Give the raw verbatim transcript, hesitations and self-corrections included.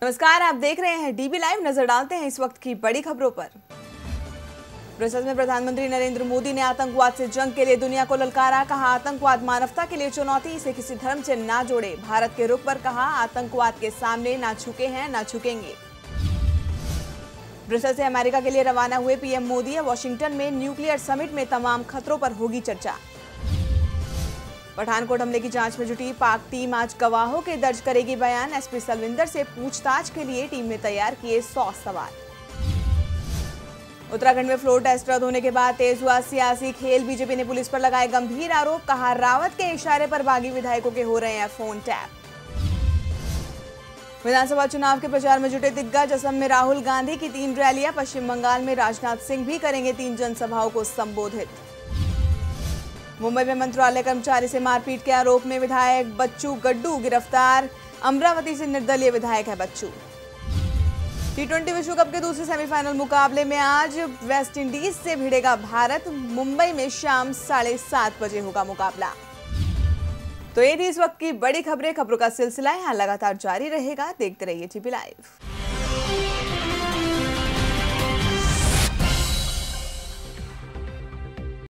नमस्कार, आप देख रहे हैं डीबी लाइव। नजर डालते हैं इस वक्त की बड़ी खबरों पर। ब्रसेल्स में प्रधानमंत्री नरेंद्र मोदी ने आतंकवाद से जंग के लिए दुनिया को ललकारा। कहा, आतंकवाद मानवता के लिए चुनौती, इसे किसी धर्म से ना जोड़े। भारत के रुख पर कहा, आतंकवाद के सामने ना झुके हैं ना झुकेंगे। ब्रसेल्स से अमेरिका के लिए रवाना हुए पीएम मोदी। वॉशिंगटन में न्यूक्लियर समिट में तमाम खतरों पर होगी चर्चा। पठानकोट हमले की जांच में जुटी पाक टीम आज गवाहों के दर्ज करेगी बयान। एसपी सलविंदर से पूछताछ के लिए टीम ने तैयार किए सौ सवाल। उत्तराखंड में फ्लोर टेस्ट रद्द होने के बाद तेज हुआ सियासी खेल। बीजेपी ने पुलिस पर लगाए गंभीर आरोप। कहा, रावत के इशारे पर बागी विधायकों के हो रहे हैं फोन टैप। विधानसभा चुनाव के प्रचार में जुटे दिग्गज। असम में राहुल गांधी की तीन रैलियां। पश्चिम बंगाल में राजनाथ सिंह भी करेंगे तीन जनसभाओं को संबोधित। मुंबई में मंत्रालय कर्मचारी से मारपीट के आरोप में विधायक बच्चू गड्डू गिरफ्तार। अमरावती से निर्दलीय विधायक है बच्चू। टी ट्वेंटी विश्व कप के दूसरे सेमीफाइनल मुकाबले में आज वेस्ट इंडीज से भिड़ेगा भारत। मुंबई में शाम साढ़े सात बजे होगा मुकाबला। तो ये थी इस वक्त की बड़ी खबरें। खबरों का सिलसिला यहाँ लगातार जारी रहेगा। देखते रहिए टीवी लाइव।